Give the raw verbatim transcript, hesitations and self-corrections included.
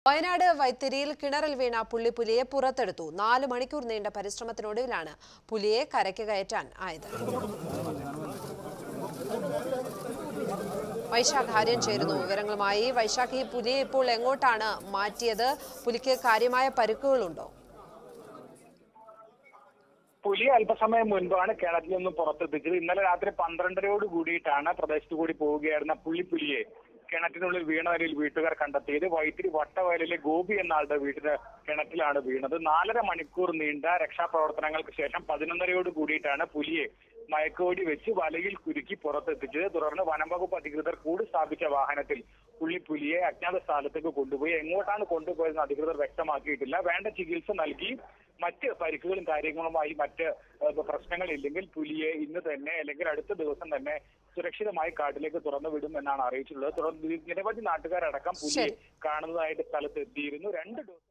വയനാട് വൈത്തിരിയിൽ കിണറിൽ വീണ പുള്ളിപ്പുലിയെ പുറത്തെടുത്തു. നാല് മണിക്കൂർ നീണ്ട പരിശ്രമത്തിനൊടുവിലാണ് പുലിയെ കരയ്ക്ക് കയറ്റാൻ ആയത്. വൈശാഖ് ആര്യൻ ചേരുന്നു വിവരങ്ങളുമായി. വൈശാഖ്, ഈ പുലിയെ ഇപ്പോൾ എങ്ങോട്ടാണ് മാറ്റിയത്? പുലിക്ക് കാര്യമായ പരിക്കുകളുണ്ടോ? പുലി അല്പസമയം മുൻപാണ് കിണറ്റിൽ നിന്നും പുറത്തെത്തിച്ചത്. ഇന്നലെ രാത്രി പന്ത്രണ്ടരയോട് കൂടിയിട്ടാണ് പ്രദേശത്തു കൂടി പോവുകയായിരുന്ന പുള്ളിപ്പുലിയെ കിണറ്റിനുള്ളിൽ വീണ നിലയിൽ വീട്ടുകാർ കണ്ടെത്തിയത്. വൈത്തിരി വട്ടവയലിലെ ഗോപി എന്ന ആളുടെ വീട്ടിലെ കിണറ്റിലാണ് വീണത്. നാലര മണിക്കൂർ നീണ്ട രക്ഷാപ്രവർത്തനങ്ങൾക്ക് ശേഷം പതിനൊന്നരയോട് കൂടിയിട്ടാണ് പുലിയെ മയക്കുവെടി വെച്ച് വലയിൽ കുരുക്കി പുറത്തെത്തിച്ചത്. തുടർന്ന് വനംവകുപ്പ് അധികൃതർ കൂട് സ്ഥാപിച്ച വാഹനത്തിൽ പുള്ളിപ്പുലിയെ അജ്ഞാത സ്ഥലത്തേക്ക് കൊണ്ടുപോയി. എങ്ങോട്ടാണ് കൊണ്ടുപോയതെന്ന് അധികൃതർ വ്യക്തമാക്കിയിട്ടില്ല. വേണ്ട ചികിത്സ നൽകി മറ്റ് പരിക്കുകളും കാര്യങ്ങളുമായി മറ്റ് പ്രശ്നങ്ങളില്ലെങ്കിൽ പുലിയെ ഇന്ന് തന്നെ അല്ലെങ്കിൽ അടുത്ത ദിവസം തന്നെ സുരക്ഷിതമായി കാട്ടിലേക്ക് തുറന്നു വിടും എന്നാണ് അറിയിച്ചിട്ടുള്ളത്. തുടർന്ന് നിരവധി നാട്ടുകാരടക്കം പുലിയെ കാണുന്നതായിട്ട് സ്ഥലത്ത് എത്തിയിരുന്നു. രണ്ട് ദിവസം